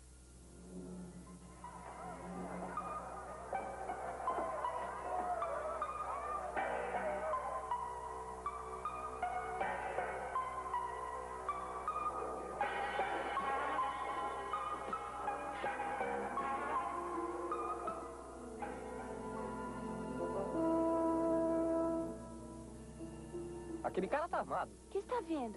Aquele cara tá armado. O que está vendo?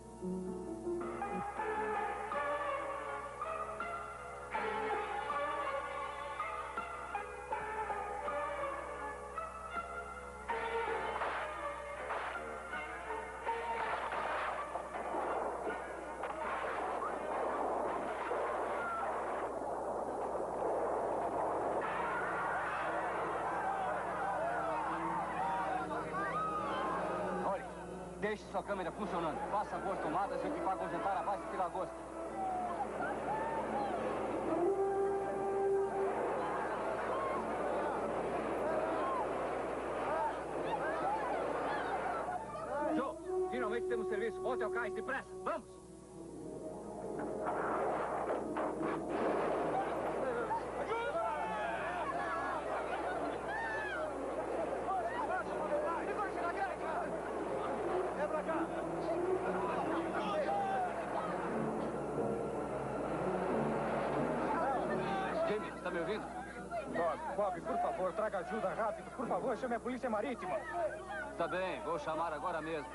Deixe sua câmera funcionando. Faça boas tomadas e o que vai conjuntar a base de lagosta. Joe, finalmente temos serviço. Volte ao cais, depressa. Vamos! Está me ouvindo? Bob, Bob, por favor, traga ajuda rápido. Por favor, chame a polícia marítima. Está bem, vou chamar agora mesmo.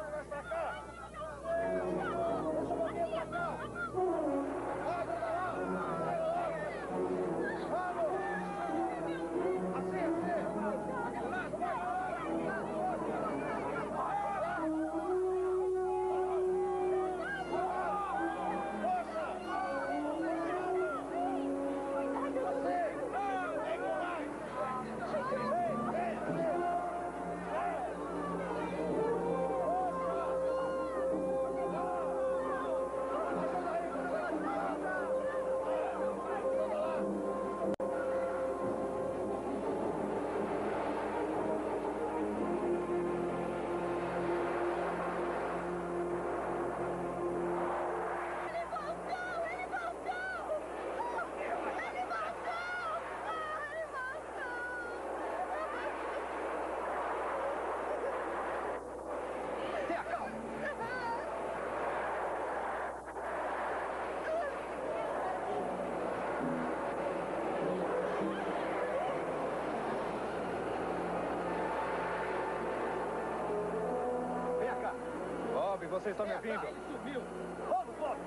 Você está me ouvindo? Sumiu! Vamos, Bob!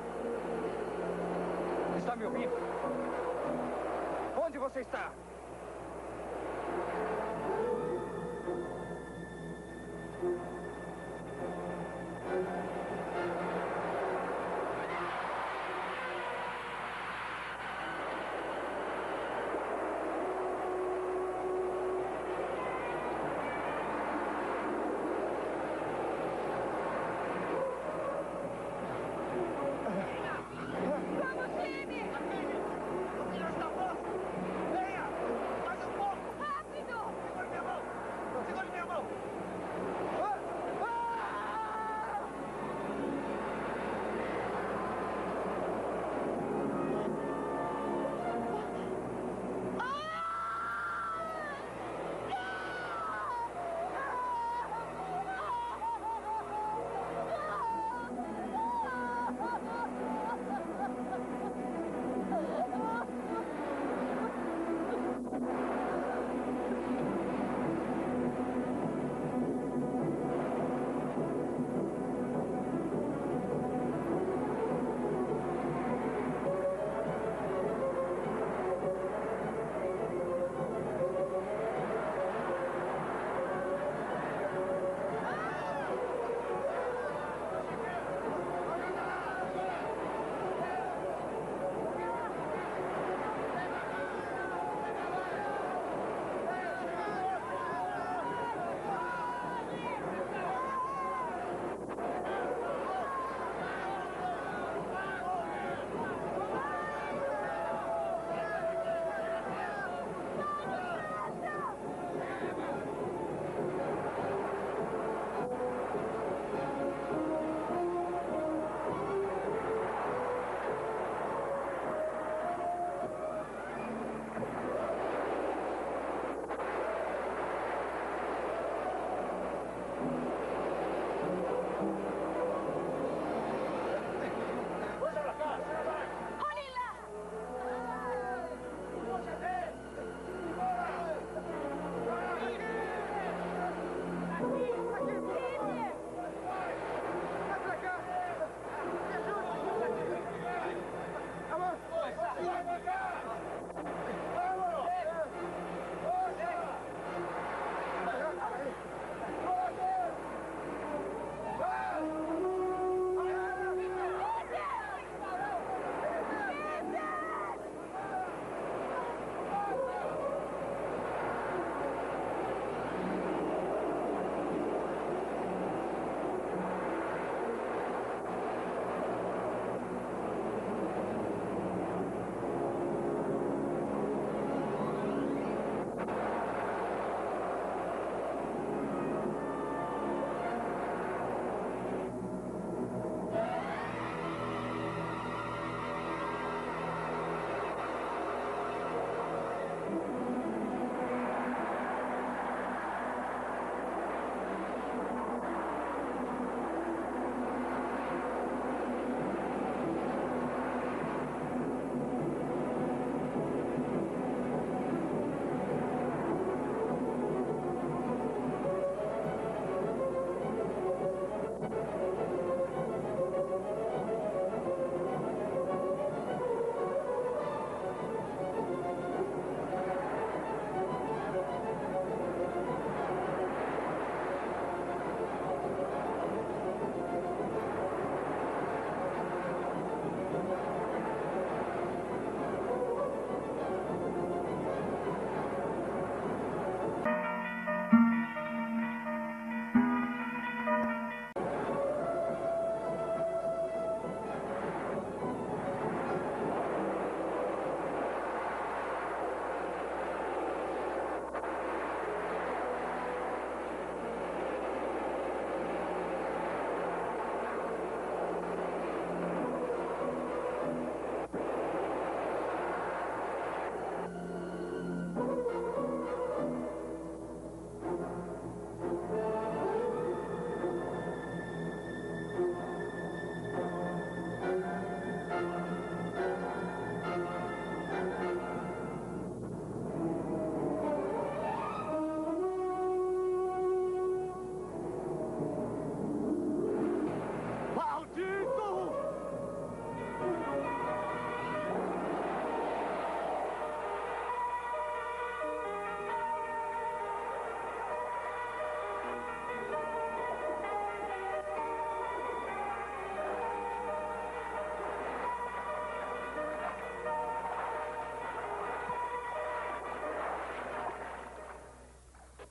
Está me ouvindo? Onde você está? Vamos, time! Você já está próximo! Venha!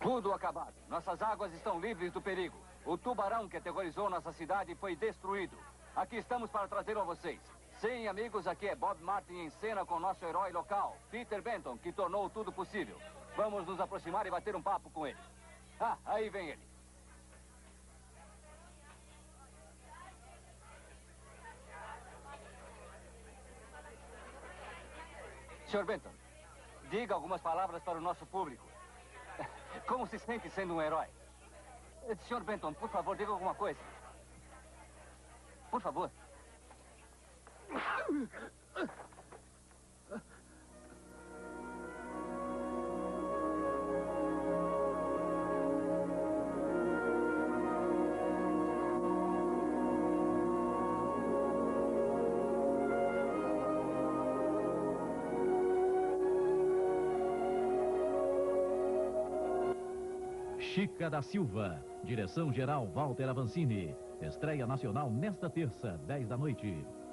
Tudo acabado. Nossas águas estão livres do perigo. O tubarão que aterrorizou nossa cidade foi destruído. Aqui estamos para trazê-lo a vocês. Sim, amigos, aqui é Bob Martin em cena com nosso herói local, Peter Benton, que tornou tudo possível. Vamos nos aproximar e bater um papo com ele. Ah, aí vem ele. senhor Benton, diga algumas palavras para o nosso público. Como se sente sendo um herói? senhor Benton, por favor, diga alguma coisa. Por favor. Chica da Silva, direção-geral Walter Avancini. Estreia nacional nesta terça, dez da noite.